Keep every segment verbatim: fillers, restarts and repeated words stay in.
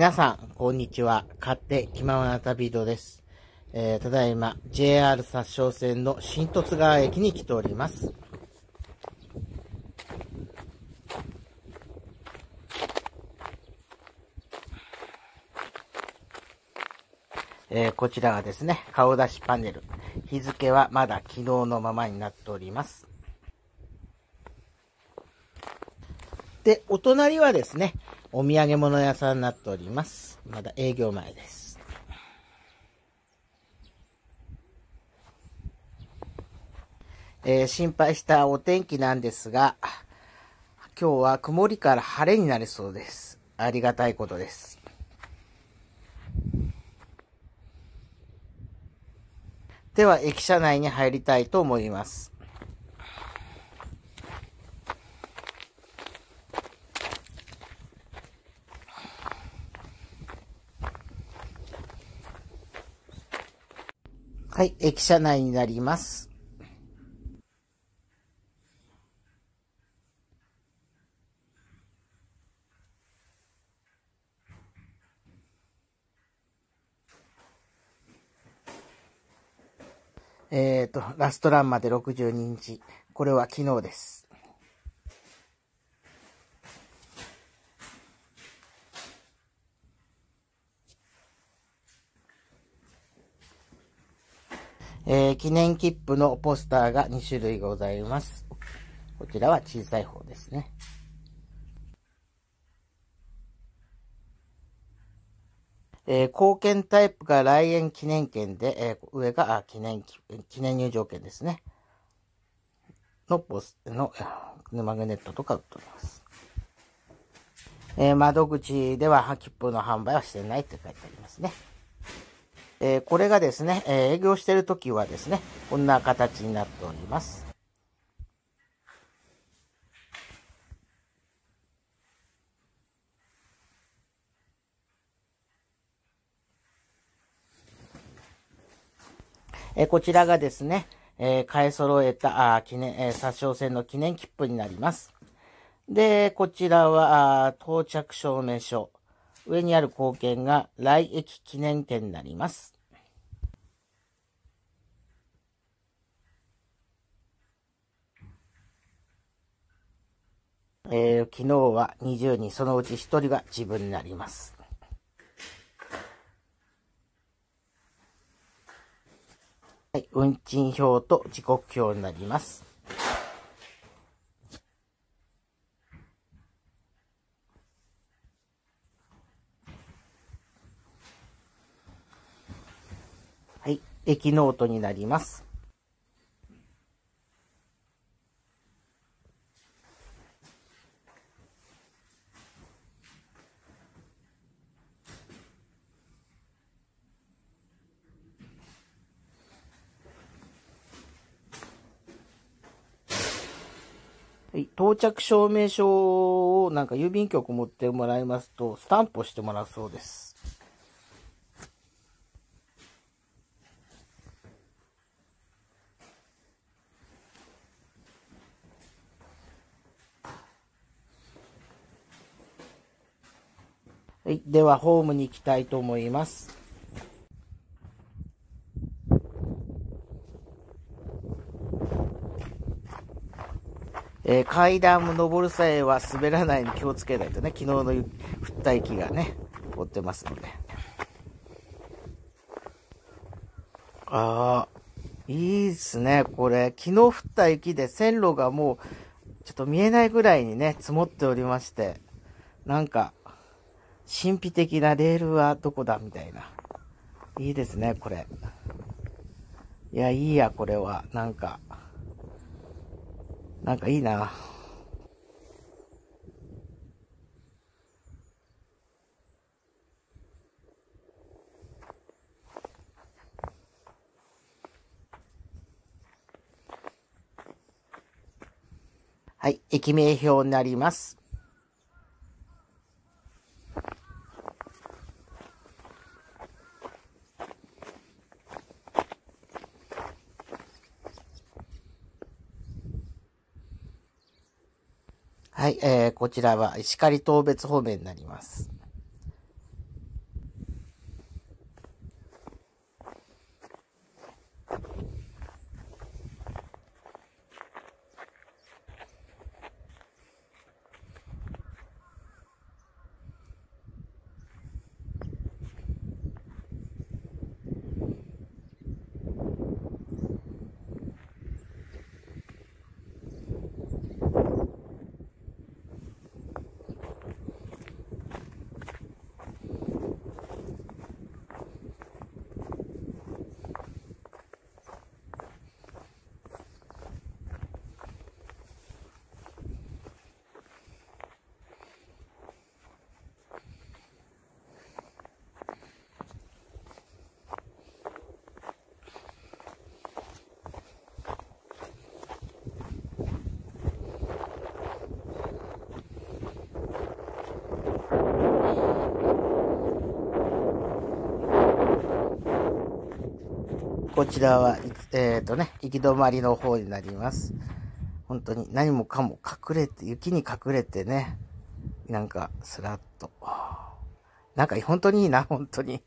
皆さん、こんにちは。勝手気ままな旅人です。えー、ただいま、ジェイアール 札沼線の新十津川駅に来ております。えー、こちらはですね、顔出しパネル。日付はまだ昨日のままになっております。で、お隣はですね、お土産物屋さんになっております。まだ営業前です。えー、心配したお天気なんですが、今日は曇りから晴れになりそうです。ありがたいことです。では、駅舎内に入りたいと思います。はい、駅舎内になります。えっと、ラストランまでろくじゅうににち。これは昨日です。えー、記念切符のポスターがにしゅるいございます。こちらは小さい方ですね。えー、硬券タイプが来園記念券で、えー、上が記念、記念入場券ですね。のポス、の、マグネットとか売っております。えー、窓口では切符の販売はしてないって書いてありますね。えー、これがですね、えー、営業しているときはですね、こんな形になっております。えー、こちらがですね、えー、買い揃えた、あ記念、えー、札沼線の記念切符になります。で、こちらは、あ到着証明書。上にある硬券が来駅記念券になります。えー、昨日はにじゅうにん、そのうちひとりが自分になります。はい、運賃表と時刻表になります。はい、駅ノートになります。はい、到着証明書をなんか郵便局持ってもらいますと、スタンプをしてもらうそうです。はい、ではホームに行きたいと思います。えー、階段を登る際は滑らないように気をつけないとね、昨日の降った雪がね、凍ってますので。ああ、いいですね、これ。昨日降った雪で線路がもう、ちょっと見えないぐらいにね、積もっておりまして、なんか、神秘的なレールはどこだみたいな。いいですね、これ。いや、いいや、これは。なんか、なんかいいな。はい、駅名表になります。はい、えー、こちらは石狩当別方面になります。 こちらは、えっとね、行き止まりの方になります。本当に何もかも隠れて、雪に隠れてね、なんか、スラッと。なんか、本当にいいな、本当に。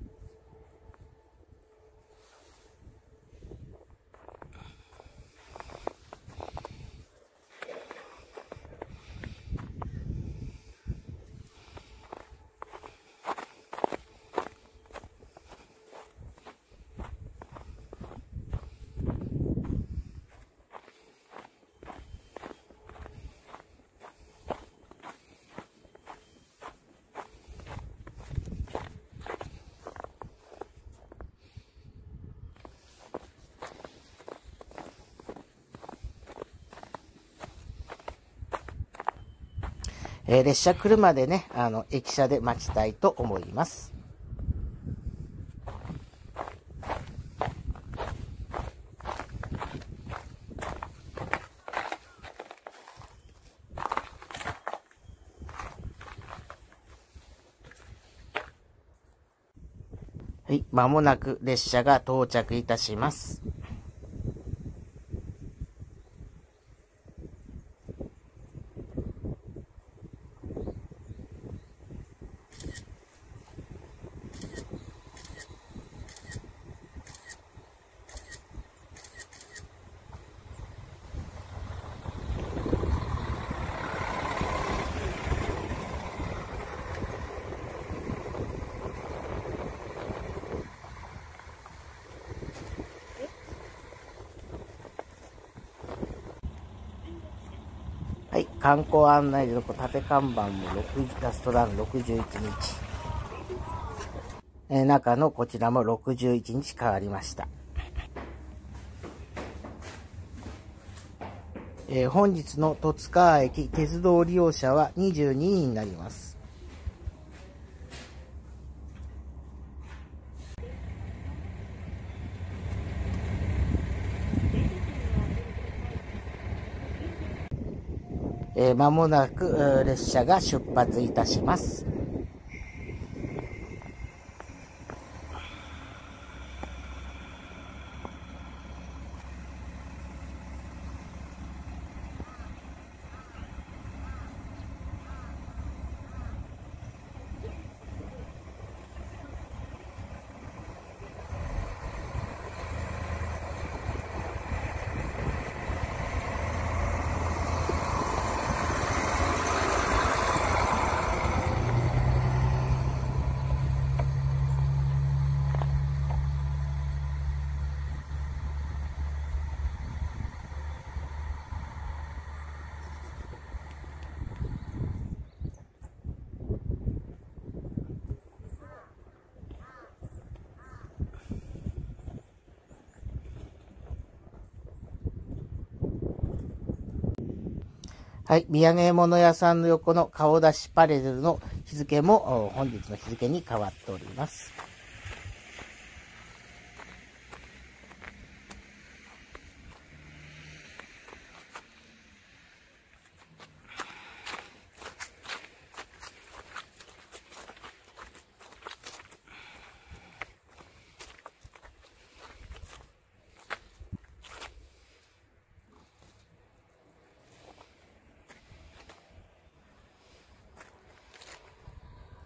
えー、列車来るまでね、あの、駅舎で待ちたいと思います。はい、まもなく列車が到着いたします。はい、観光案内所の縦看板もラストランろくじゅういちにち。えー、中のこちらもろくじゅういちにち変わりました。えー、本日の戸塚川駅鉄道利用者はにじゅうににんになります。えー、間もなく列車が出発いたします。はい。土産物屋さんの横の顔出しパレルの日付も本日の日付に変わっております。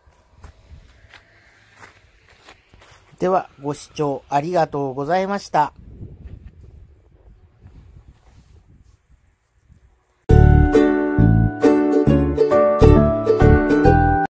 では、ご視聴ありがとうございました。